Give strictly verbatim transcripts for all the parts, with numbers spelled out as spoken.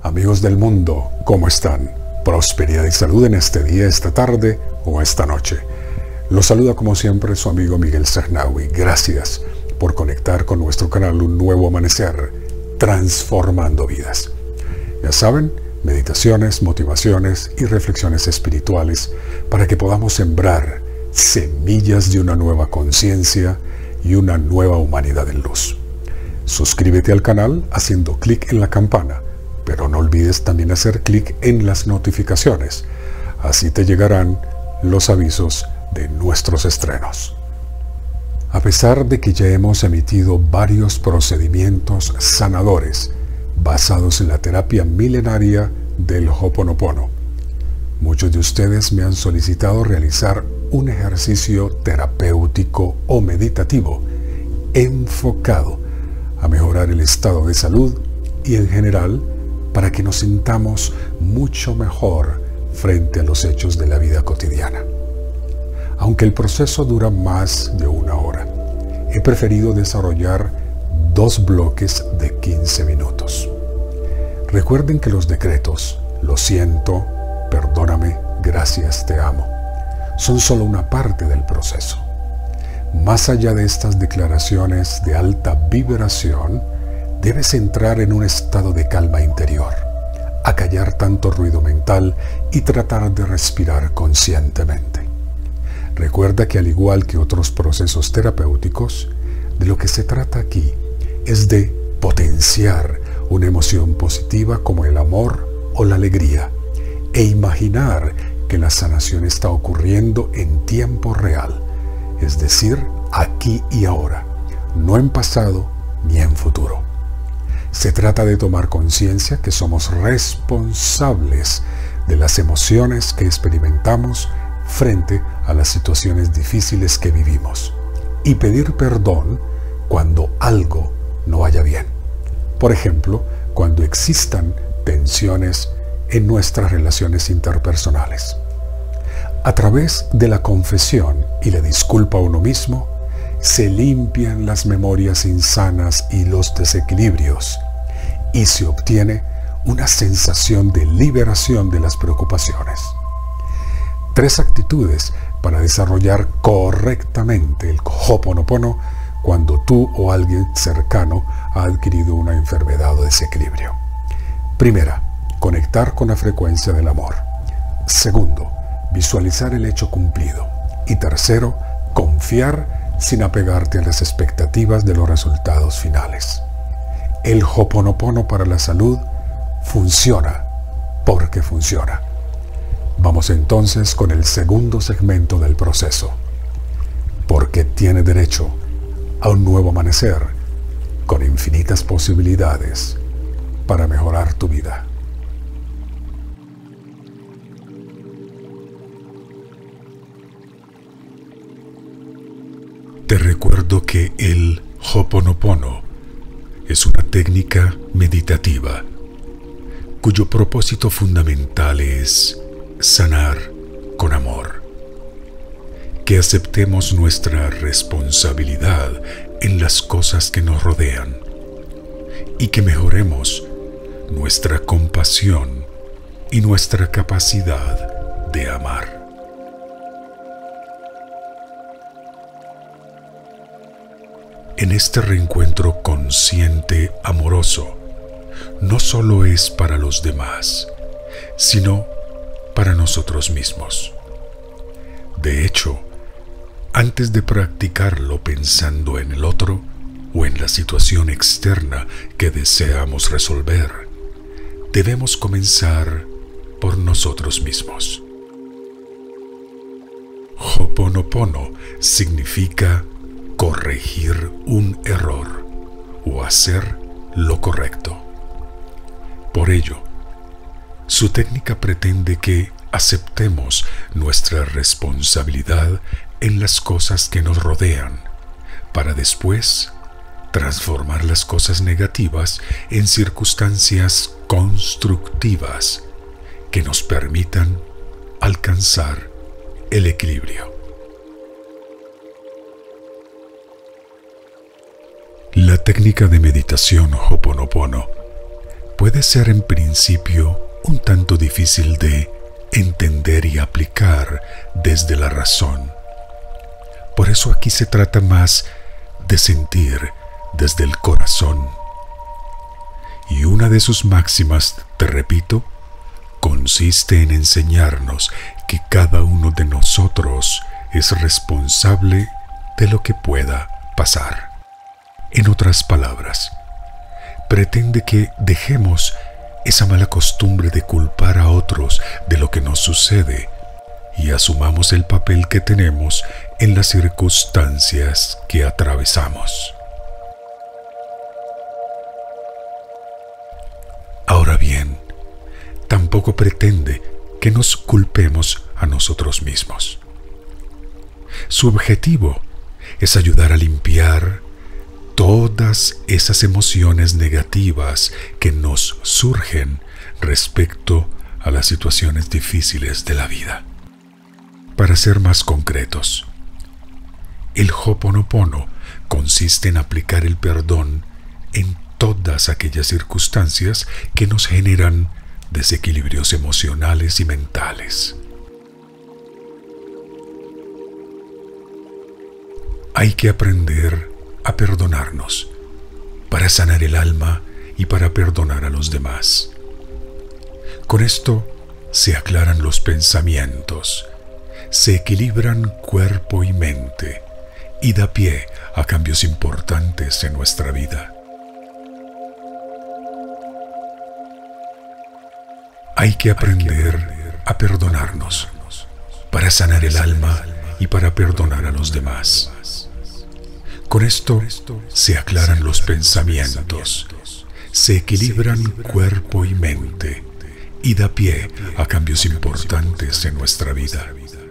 Amigos del mundo, ¿cómo están? Prosperidad y salud en este día, esta tarde o esta noche. Los saluda como siempre su amigo Miguel Sernawi. Gracias por conectar con nuestro canal Un Nuevo Amanecer, transformando vidas. Ya saben, meditaciones, motivaciones y reflexiones espirituales para que podamos sembrar semillas de una nueva conciencia y una nueva humanidad en luz. Suscríbete al canal haciendo clic en la campana, pero no olvides también hacer clic en las notificaciones. Así te llegarán los avisos de nuestros estrenos. A pesar de que ya hemos emitido varios procedimientos sanadores basados en la terapia milenaria del Ho'oponopono, muchos de ustedes me han solicitado realizar un ejercicio terapéutico o meditativo enfocado a mejorar el estado de salud y en general para que nos sintamos mucho mejor frente a los hechos de la vida cotidiana. Aunque el proceso dura más de una hora, he preferido desarrollar dos bloques de quince minutos. Recuerden que los decretos, lo siento, perdóname, gracias, te amo, son solo una parte del proceso. Más allá de estas declaraciones de alta vibración, debes entrar en un estado de calma interior, acallar tanto ruido mental y tratar de respirar conscientemente. Recuerda que al igual que otros procesos terapéuticos, de lo que se trata aquí es de potenciar una emoción positiva como el amor o la alegría e imaginar que la sanación está ocurriendo en tiempo real, es decir, aquí y ahora, no en pasado ni en futuro. Se trata de tomar conciencia que somos responsables de las emociones que experimentamos frente a las situaciones difíciles que vivimos y pedir perdón cuando algo no vaya bien. Por ejemplo, cuando existan tensiones en nuestras relaciones interpersonales. A través de la confesión y la disculpa a uno mismo, se limpian las memorias insanas y los desequilibrios, y se obtiene una sensación de liberación de las preocupaciones. Tres actitudes para desarrollar correctamente el Ho'oponopono cuando tú o alguien cercano ha adquirido una enfermedad o desequilibrio. Primera, conectar con la frecuencia del amor. Segundo, visualizar el hecho cumplido. Y tercero, confiar sin apegarte a las expectativas de los resultados finales. El Ho'oponopono para la salud funciona porque funciona. Vamos entonces con el segundo segmento del proceso, porque tiene derecho a un nuevo amanecer con infinitas posibilidades para mejorar tu vida. Te recuerdo que el Ho'oponopono es una técnica meditativa cuyo propósito fundamental es sanar con amor. Que aceptemos nuestra responsabilidad en las cosas que nos rodean y que mejoremos nuestra compasión y nuestra capacidad de amar. En este reencuentro consciente, amoroso, no solo es para los demás, sino para nosotros mismos. De hecho, antes de practicarlo pensando en el otro o en la situación externa que deseamos resolver, debemos comenzar por nosotros mismos. Ho'oponopono significa corregir un error o hacer lo correcto. Por ello, su técnica pretende que aceptemos nuestra responsabilidad en las cosas que nos rodean, para después transformar las cosas negativas en circunstancias constructivas que nos permitan alcanzar el equilibrio. La técnica de meditación Ho'oponopono puede ser en principio un tanto difícil de entender y aplicar desde la razón. Por eso aquí se trata más de sentir desde el corazón. Y una de sus máximas, te repito, consiste en enseñarnos que cada uno de nosotros es responsable de lo que pueda pasar. En otras palabras, pretende que dejemos esa mala costumbre de culpar a otros de lo que nos sucede y asumamos el papel que tenemos en las circunstancias que atravesamos. Ahora bien, tampoco pretende que nos culpemos a nosotros mismos. Su objetivo es ayudar a limpiar todas esas emociones negativas que nos surgen respecto a las situaciones difíciles de la vida. Para ser más concretos, el Ho'oponopono consiste en aplicar el perdón en todas aquellas circunstancias que nos generan desequilibrios emocionales y mentales. Hay que aprender a perdonarnos para sanar el alma y para perdonar a los demás. Con esto se aclaran los pensamientos, se equilibran cuerpo y mente y da pie a cambios importantes en nuestra vida. Hay que aprender a perdonarnos para sanar el alma y para perdonar a los demás. Con esto se aclaran los pensamientos, se equilibran cuerpo y mente y da pie a cambios importantes en nuestra vida.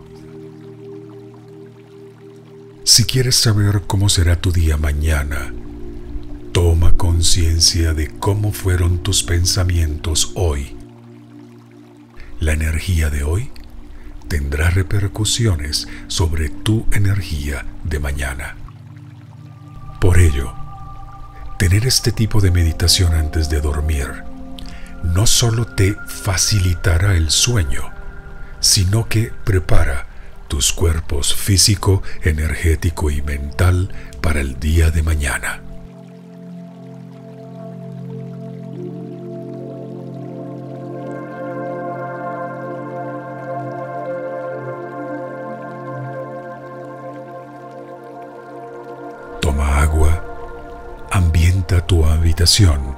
Si quieres saber cómo será tu día mañana, toma conciencia de cómo fueron tus pensamientos hoy. La energía de hoy tendrá repercusiones sobre tu energía de mañana. Por ello, tener este tipo de meditación antes de dormir no solo te facilitará el sueño, sino que prepara tus cuerpos físico, energético y mental para el día de mañana. Toma agua, ambienta tu habitación.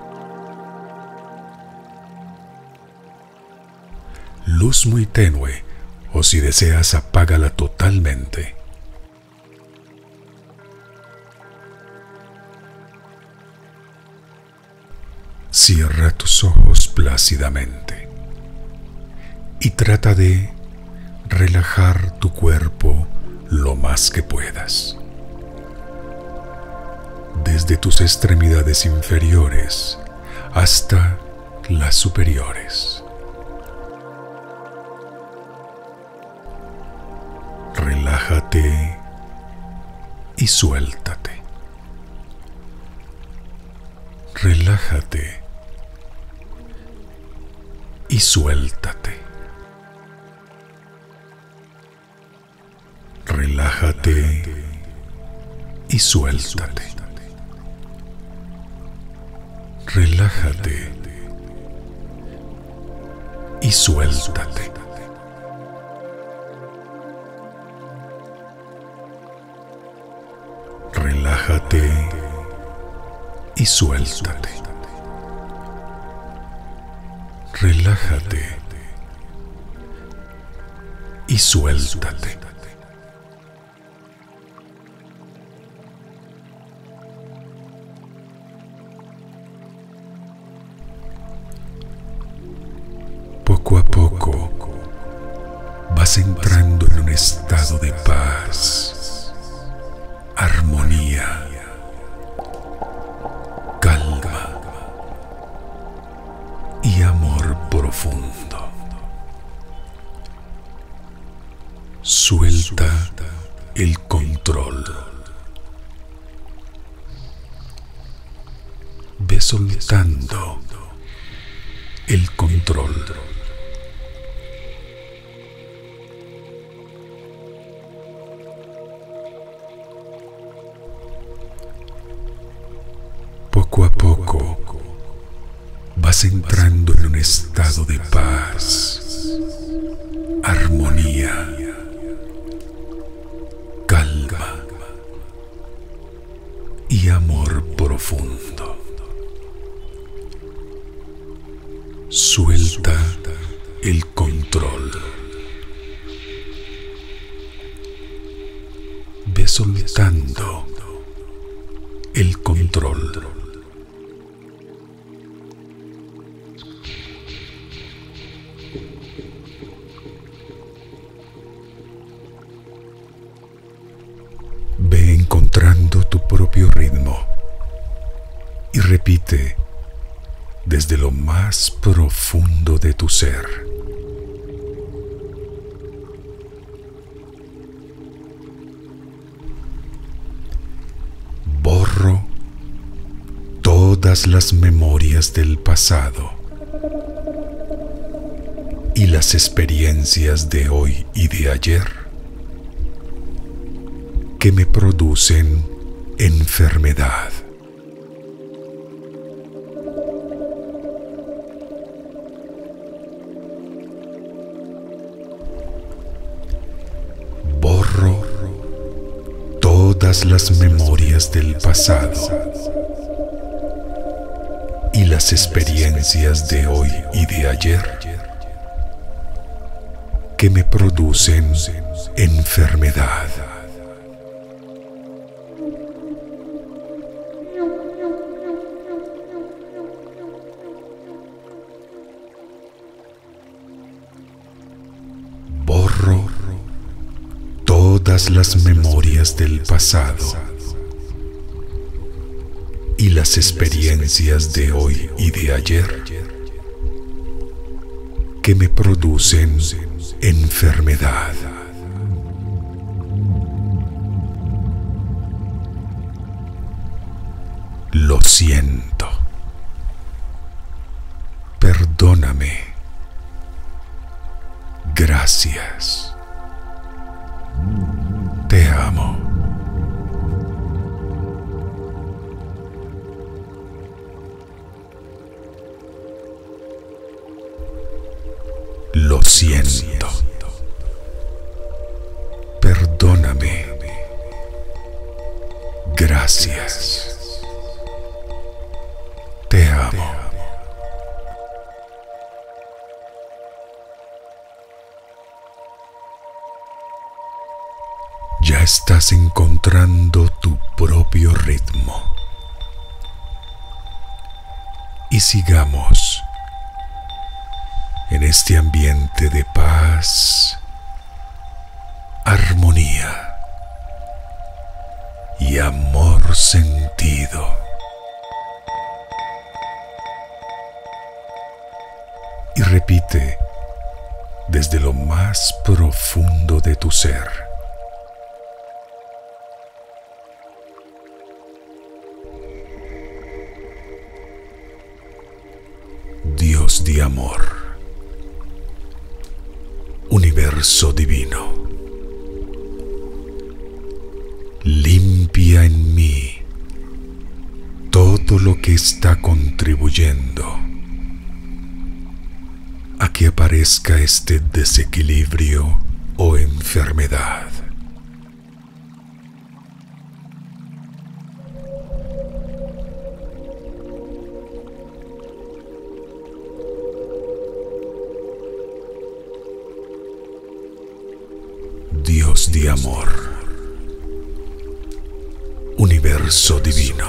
Luz muy tenue, o si deseas apágala totalmente. Cierra tus ojos plácidamente y trata de relajar tu cuerpo lo más que puedas. Desde tus extremidades inferiores hasta las superiores. Relájate y suéltate. Relájate y suéltate. Relájate y suéltate. Relájate y suéltate. Relájate y suéltate. Relájate y suéltate. Poco a poco vas entrando en un estado de paz, armonía, calma y amor profundo. Suelta el control. Ve soltando el control. Poco a poco vas entrando en un estado de paz, armonía, calma y amor profundo. Suelta el control. Ve soltando el control. Ve encontrando tu propio ritmo y repite desde lo más profundo de tu ser: borro todas las memorias del pasado y las experiencias de hoy y de ayer que me producen enfermedad. Borro todas las memorias del pasado y las experiencias de hoy y de ayer que me producen enfermedad. Borro todas las memorias del pasado y las experiencias de hoy y de ayer que me producen enfermedad. Lo siento. Perdóname. Gracias. Te amo. Lo siento. Perdóname. Gracias. Te amo. Ya estás encontrando tu propio ritmo. Y sigamos en este ambiente de paz, armonía y amor sentido. Y repite desde lo más profundo de tu ser: Dios de amor, universo divino, limpia en mí todo lo que está contribuyendo a que aparezca este desequilibrio o enfermedad. Dios de amor, universo divino,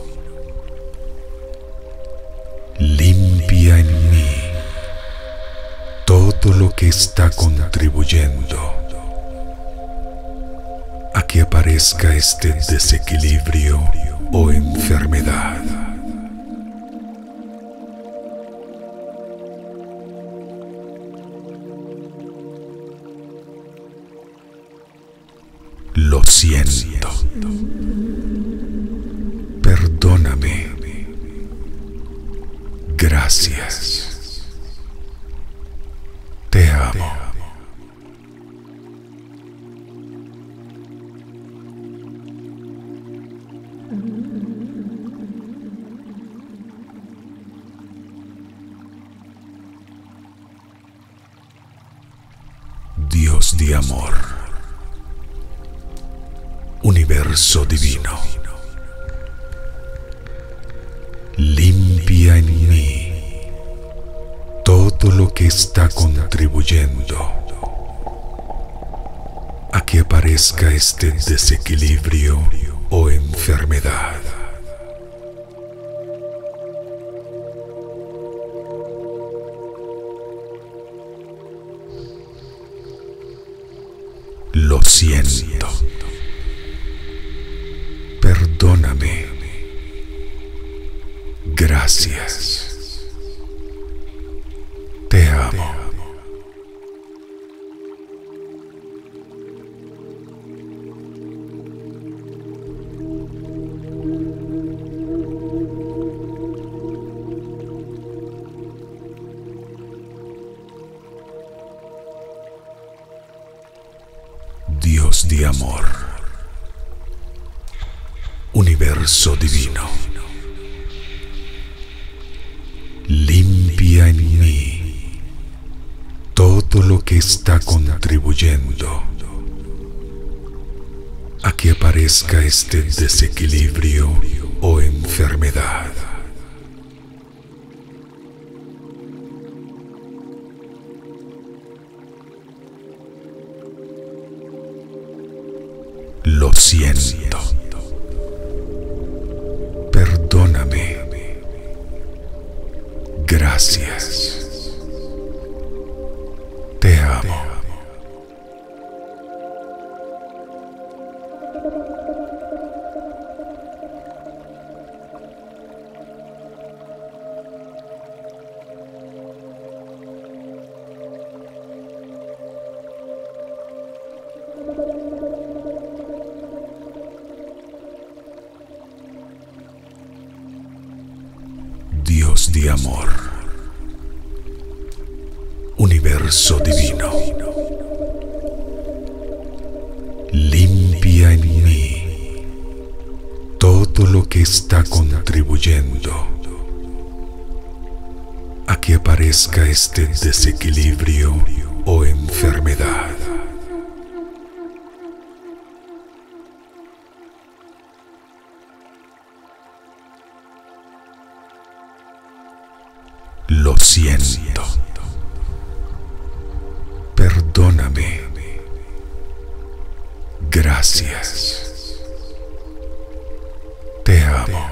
limpia en mí todo lo que está contribuyendo a que aparezca este desequilibrio o enfermedad. Lo siento. Perdóname. Gracias. Dios de amor, universo divino, limpia en mí todo lo que está contribuyendo a que aparezca este desequilibrio o enfermedad. Lo siento. Perdóname. Gracias. Te amo. Dios de amor, universo divino, limpia en mí todo lo que está contribuyendo a que aparezca este desequilibrio o enfermedad. Lo siento. Perdóname. Gracias. Te amo. Dios de amor, universo divino, limpia en mí todo lo que está contribuyendo a que aparezca este desequilibrio o enfermedad. Lo siento. Perdóname. Gracias. Te amo.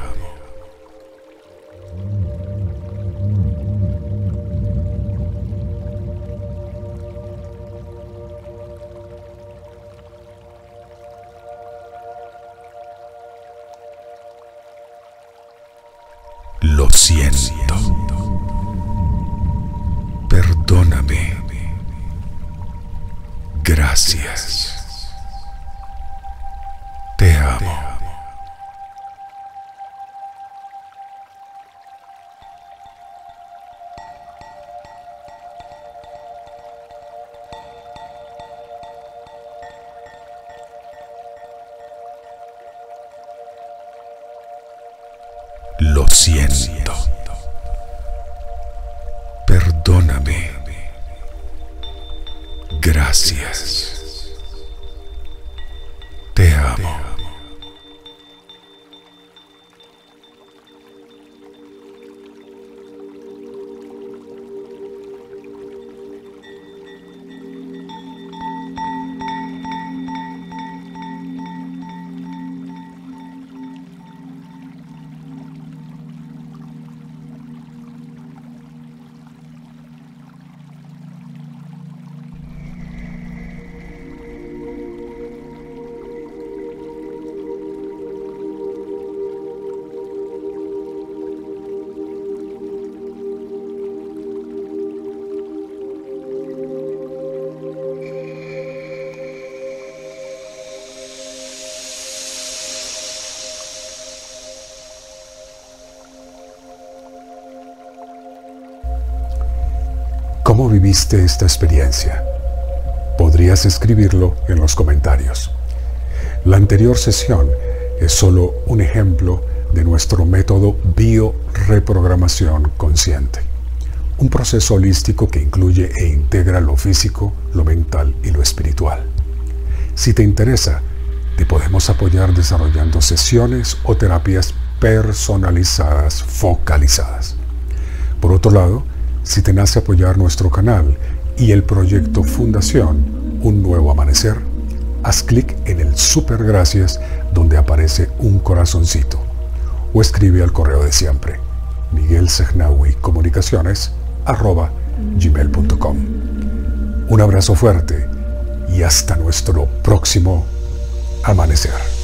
Lo siento. Perdóname. Gracias. Te amo. Lo siento. Perdóname. Gracias. Te amo. ¿Cómo viviste esta experiencia? Podrías escribirlo en los comentarios. La anterior sesión es solo un ejemplo de nuestro método Bioreprogramación Consciente, un proceso holístico que incluye e integra lo físico, lo mental y lo espiritual. Si te interesa, te podemos apoyar desarrollando sesiones o terapias personalizadas, focalizadas. Por otro lado, si te nace apoyar nuestro canal y el proyecto Fundación Un Nuevo Amanecer, haz clic en el super gracias donde aparece un corazoncito o escribe al correo de siempre, miguel sehnaoui comunicaciones arroba gmail punto com. Un abrazo fuerte y hasta nuestro próximo amanecer.